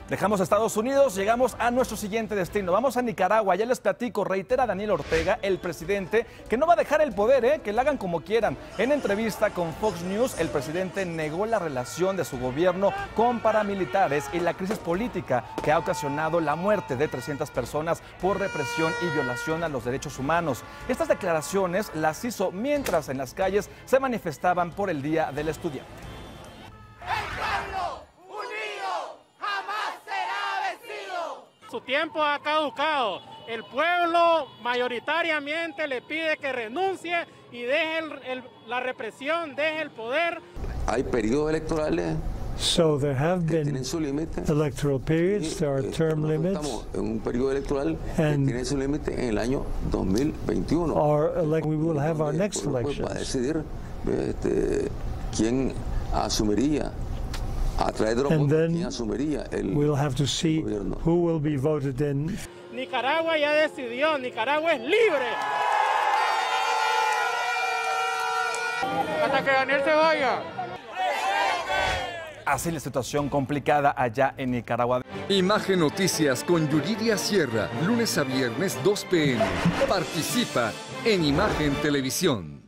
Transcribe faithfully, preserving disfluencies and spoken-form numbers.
Dejamos Estados Unidos, llegamos a nuestro siguiente destino. Vamos a Nicaragua, ya les platico, reitera Daniel Ortega, el presidente, que no va a dejar el poder, ¿eh? que lo hagan como quieran. En entrevista con Fox News, el presidente negó la relación de su gobierno con paramilitares y la crisis política que ha ocasionado la muerte de trescientas personas por represión y violación a los derechos humanos. Estas declaraciones las hizo mientras en las calles se manifestaban por el Día del Estudiante. Su tiempo ha caducado. El pueblo mayoritariamente le pide que renuncie y deje el, el, la represión, deje el poder. Hay periodos electorales. So there have been electoral periods, there are term limits. Estamos en un periodo electoral que tiene su límite en el año dos mil veintiuno. Our elect we will have our next elections. Va a decidir este, quién asumiría a través de los votos, quién asumiría el we'll have to see gobierno. Who will be voted in. Nicaragua ya decidió, Nicaragua es libre. Hasta que Daniel se vaya. Así la situación complicada allá en Nicaragua. Imagen Noticias con Yuridia Sierra, lunes a viernes dos p m Participa en Imagen Televisión.